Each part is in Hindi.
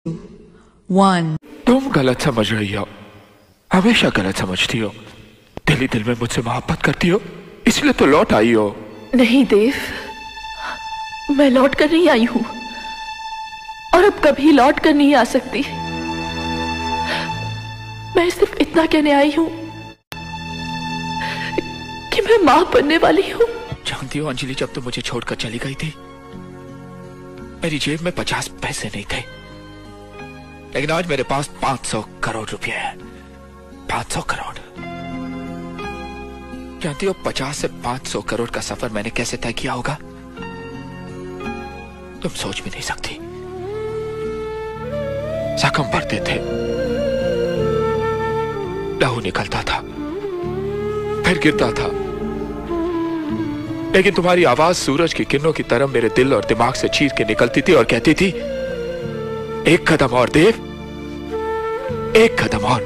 1. तुम गलत समझ रही हो, हमेशा गलत समझती हो। दिल ही दिल में मुझसे मोहब्बत करती हो, इसलिए तो लौट आई हो। नहीं देव, मैं लौट कर नहीं आई हूं और अब कभी लौट कर नहीं आ सकती। मैं सिर्फ इतना कहने आई हूं कि मैं मां बनने वाली हूं। जानती हो अंजलि, जब तुम मुझे छोड़कर चली गई थी मेरी जेब में 50 पैसे नहीं थे, लेकिन आज मेरे पास 500 करोड़ रुपए हैं। 500 करोड़। जानती हो 50 से 500 करोड़ का सफर मैंने कैसे तय किया होगा, तुम सोच भी नहीं सकती। जख्म पड़ते थे, लहू निकलता था, फिर गिरता था, लेकिन तुम्हारी आवाज सूरज की किरणों की तरह मेरे दिल और दिमाग से चीर के निकलती थी और कहती थी, एक कदम और देव, एक कदम और।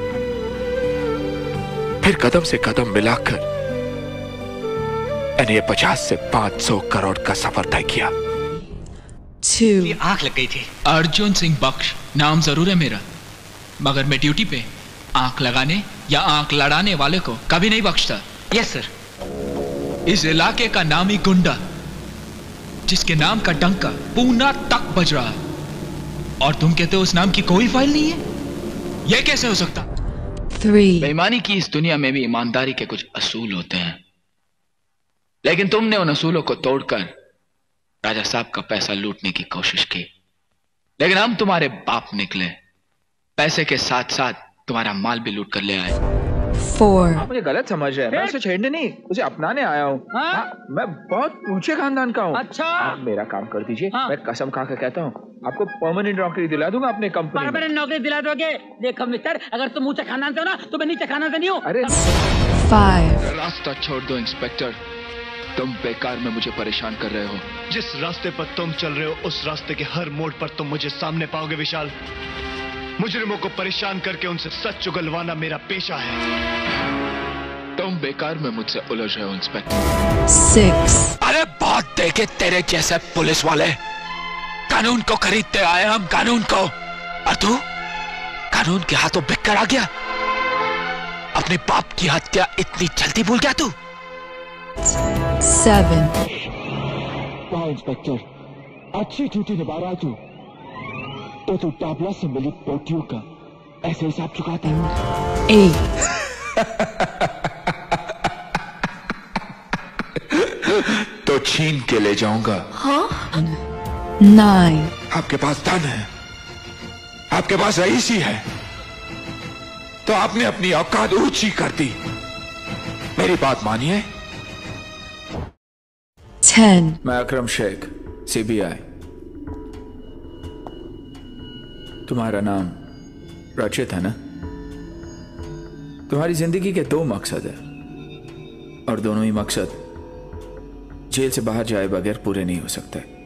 फिर कदम से कदम मिलाकर मैंने ये 50 से 500 करोड़ का सफर तय किया। 2. आंख लग गई थी। अर्जुन सिंह बख्श नाम जरूर है मेरा, मगर मैं ड्यूटी पे आंख लगाने या आंख लड़ाने वाले को कभी नहीं बख्शता। Yes sir. इस इलाके का नाम ही गुंडा, जिसके नाम का डंका पूना तक बज रहा है, और तुम कहते हो उस नाम की कोई फाइल नहीं है? यह कैसे हो सकता? 3. बेईमानी की इस दुनिया में भी ईमानदारी के कुछ असूल होते हैं, लेकिन तुमने उन असूलों को तोड़कर राजा साहब का पैसा लूटने की कोशिश की। लेकिन हम तुम्हारे बाप निकले, पैसे के साथ साथ तुम्हारा माल भी लूट कर ले आए। 4. मुझे गलत समझ रहे हैं, मैं उसे छेड़ने नहीं, उसे अपनाने आया हूँ। मैं बहुत ऊंचे खानदान का हूँ। अच्छा, आप मेरा काम कर दीजिए। मैं कसम खा कर कहता हूँ, आपको परमानेंट नौकरी दिला दूंगा अपने कंपनी में। परमानेंट नौकरी दिला दोगे? देखो मिस्टर, अगर तुम ऊंचे खानदान से हो ना, तो मैं नीचे खानदान से नहीं हूँ। अरे 5. रास्ता छोड़ दो इंस्पेक्टर, तुम बेकार में मुझे परेशान कर रहे हो। जिस रास्ते पर तुम चल रहे हो उस रास्ते के हर मोड़ पर तुम मुझे सामने पाओगे विशाल। मुजरिमों को परेशान करके उनसे सच उगलवाना मेरा पेशा है। तुम बेकार में मुझसे उलझ रहे हो इंस्पेक्टर। 6. अरे बहुत देखे तेरे जैसे पुलिस वाले, कानून को खरीदते आए हम, कानून को। और तू कानून के हाथों बिक कर आ गया। अपने बाप की हत्या इतनी जल्दी भूल गया तू? 7. वाह इंस्पेक्टर, अच्छी ड्यूटी निभा रहा है तू। तो टाबला से मिली पोटियों का ऐसे हिसाब चुकाता है। 8. तो छीन के ले जाऊंगा। हाँ? 9. आपके पास धन है, आपके पास रईसी है, तो आपने अपनी औकात ऊंची कर दी। मेरी बात मानिए। 10. मैं अकरम शेख, सीबीआई। तुम्हारा नाम रचित है ना? तुम्हारी जिंदगी के 2 मकसद है, और दोनों ही मकसद जेल से बाहर जाए बगैर पूरे नहीं हो सकते।